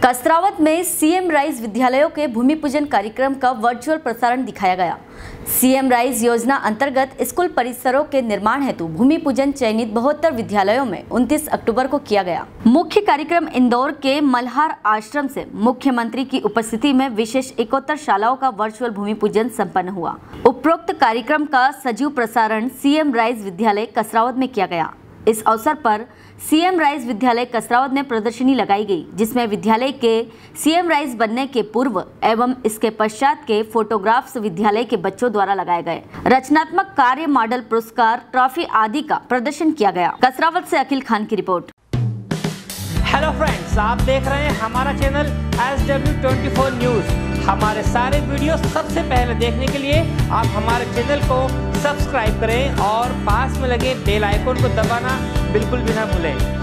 कसरावत में CM rise विद्यालयों के भूमि पूजन कार्यक्रम का वर्चुअल प्रसारण दिखाया गया। सीएम राइज योजना अंतर्गत स्कूल परिसरों के निर्माण हेतु भूमि पूजन चयनित 72 विद्यालयों में 29 अक्टूबर को किया गया। मुख्य कार्यक्रम इंदौर के मल्हार आश्रम से मुख्यमंत्री की उपस्थिति में विशेष 71 शालाओं का वर्चुअल भूमि पूजन संपन्न हुआ। उपरोक्त कार्यक्रम का सजीव प्रसारण सीएम राइज विद्यालय कसरावत में किया गया। इस अवसर पर सीएम राइज विद्यालय कसरावत में प्रदर्शनी लगाई गई, जिसमें विद्यालय के सीएम राइज बनने के पूर्व एवं इसके पश्चात के फोटोग्राफ्स विद्यालय के बच्चों द्वारा लगाए गए। रचनात्मक कार्य, मॉडल पुरस्कार, ट्रॉफी आदि का प्रदर्शन किया गया। कसरावत से अखिल खान की रिपोर्ट। हेलो फ्रेंड्स, आप देख रहे हैं हमारा चैनल SW24 न्यूज। हमारे सारे वीडियो सबसे पहले देखने के लिए आप हमारे चैनल को सब्सक्राइब करें और पास में लगे बेल आइकन को दबाना बिल्कुल भी ना भूलें।